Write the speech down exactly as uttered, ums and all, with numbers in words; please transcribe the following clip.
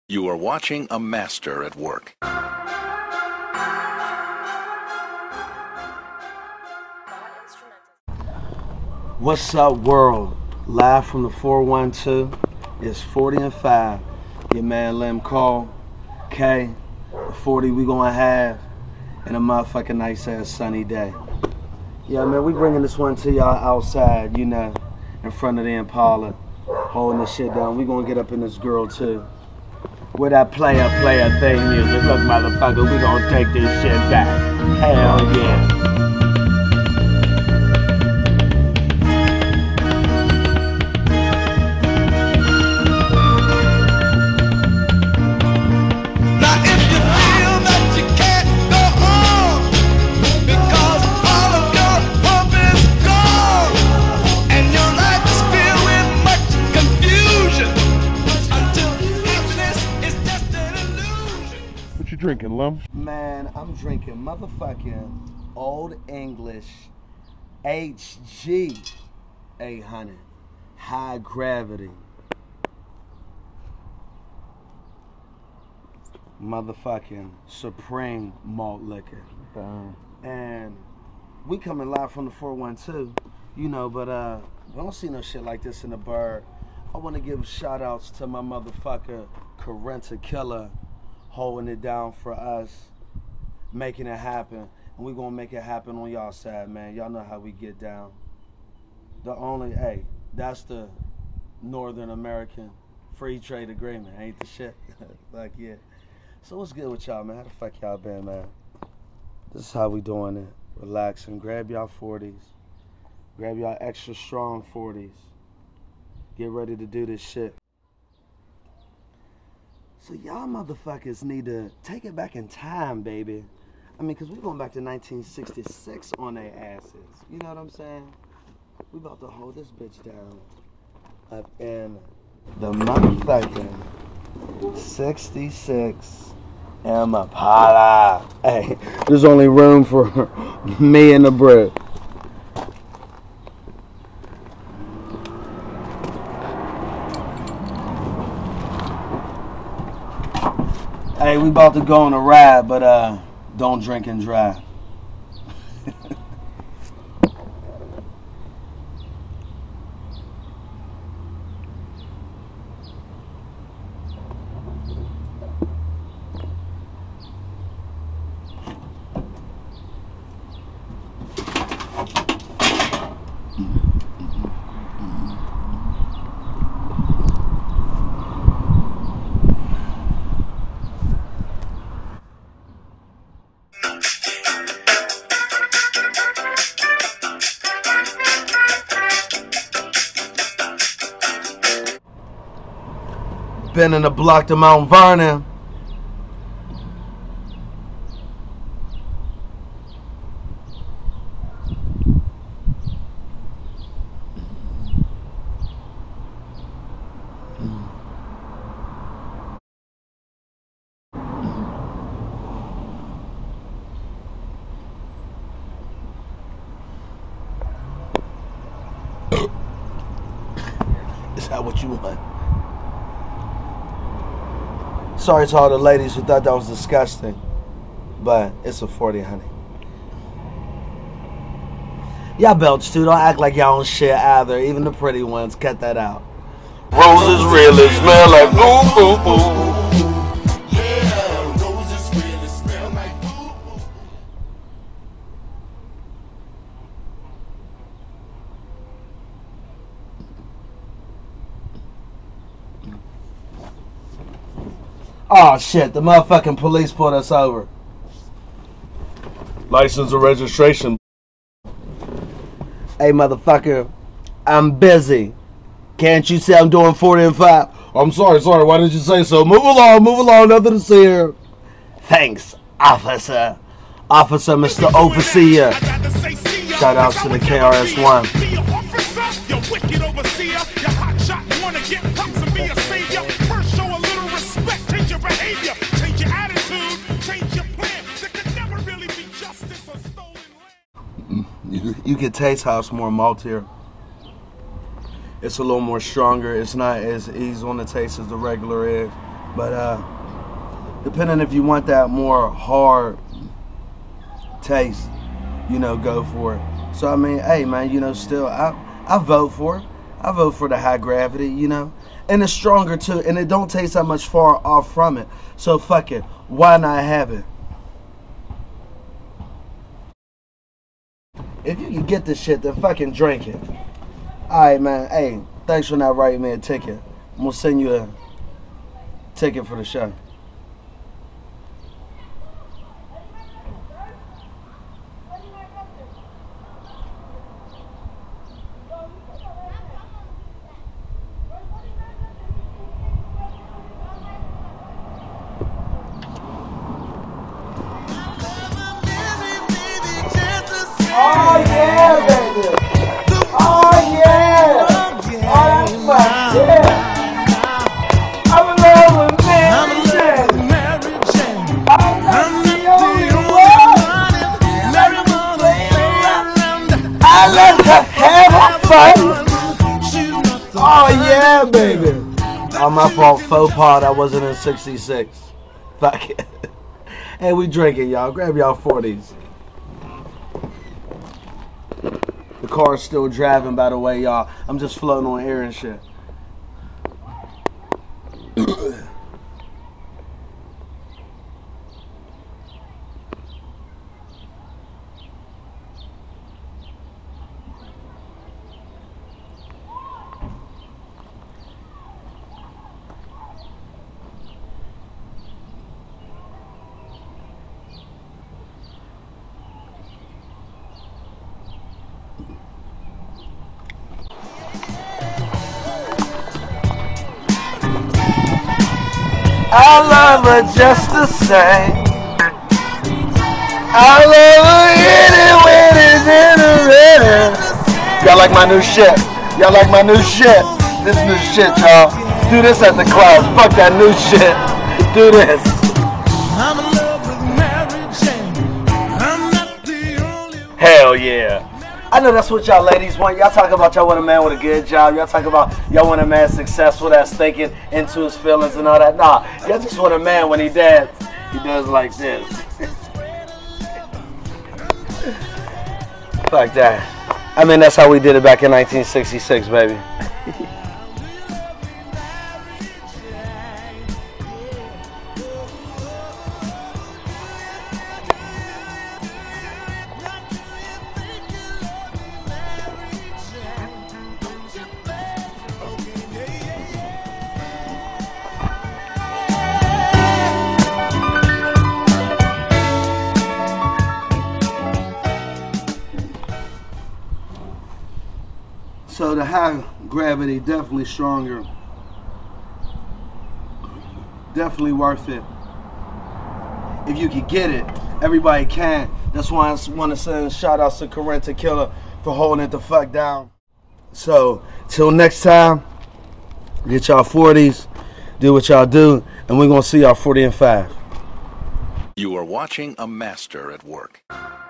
You are watching a master at work. What's up, world? Live from the four one two. It's forty and five. Your man Lim Cole, K, the forty we gonna have, and a motherfucking nice ass sunny day. Yeah, man, we bringing this one to y'all outside, you know, in front of the Impala, holding this shit down. We gonna get up in this girl too. With that player, player thing music, look, motherfucker, we gonna take this shit back. Hell yeah. Drinking, Lum? Man, I'm drinking motherfucking Old English H G eight hundred High Gravity motherfucking Supreme Malt Liquor. Damn. And we coming live from the four one two, you know, but uh, we don't see no shit like this in the bar. I want to give shout outs to my motherfucker Carenta Killer, holding it down for us, making it happen. And we gonna make it happen on y'all side, man. Y'all know how we get down. The only, hey, that's the Northern American Free Trade Agreement, ain't the shit? Like, yeah. So what's good with y'all, man? How the fuck y'all been, man? This is how we doing it. Relaxing. Grab y'all forties. Grab y'all extra strong forties. Get ready to do this shit. So y'all motherfuckers need to take it back in time, baby. I mean, because we going back to nineteen sixty-six on their asses. You know what I'm saying? We about to hold this bitch down up in the motherfucking sixty-six Impala. Hey, there's only room for me and the brick. Hey, we about to go on a ride, but uh, don't drink and drive. Been in the block to Mount Vernon. Is that what you want? Sorry to all the ladies who thought that was disgusting, but it's a forty, honey. Y'all belch too. Don't act like y'all don't shit either. Even the pretty ones, cut that out. Roses really smell like boo boo boo. Yeah, roses really smell like boo boo. Oh shit, the motherfucking police pulled us over. License or registration? Hey motherfucker, I'm busy. Can't you say I'm doing forty and five? I'm sorry, sorry, why did you say so? Move along, move along, nothing to see here. Thanks, officer. Officer, Mister Overseer. Shout out to the K R S One. You, you can taste how it's more maltier. It's a little more stronger. It's not as easy on the taste as the regular is. But uh, depending if you want that more hard taste, you know, go for it. So I mean, hey man, you know, still I I vote for it. I vote for the high gravity, you know, and it's stronger too, and it don't taste that much far off from it. So fuck it, why not have it? If you can get this shit, then fucking drink it. All right, man. Hey, thanks for not writing me a ticket. I'm gonna send you a ticket for the show. Oh yeah, baby. Oh yeah. Oh, that's my shit. I'm in love with Mary Jane. I'm not the only one. I love to have a fun. Oh yeah, baby. Oh, my fault. Faux pas. I wasn't in sixty-six. Fuck it. Hey, we drinking, y'all. Grab y'all forties. The car's still driving, by the way, y'all. I'm just floating on air and shit. I love her just the same. I love her when it's in the red. Y'all like my new shit? Y'all like my new shit? This new shit, y'all. Do this at the club. Fuck that new shit. Do this. I'm in love with Mary Jane. I'm not the only one. Hell yeah. I know that's what y'all ladies want. Y'all talk about y'all want a man with a good job. Y'all talk about y'all want a man successful that's thinking into his feelings and all that. Nah, y'all just want a man when he does, he does like this. Fuck that. I mean, that's how we did it back in nineteen sixty-six, baby. So the high gravity, definitely stronger. Definitely worth it. If you can get it, everybody can. That's why I want to send shout outs to Corenta Killer for holding it the fuck down. So, till next time, get y'all forties, do what y'all do, and we're going to see y'all forty and five. You are watching a master at work.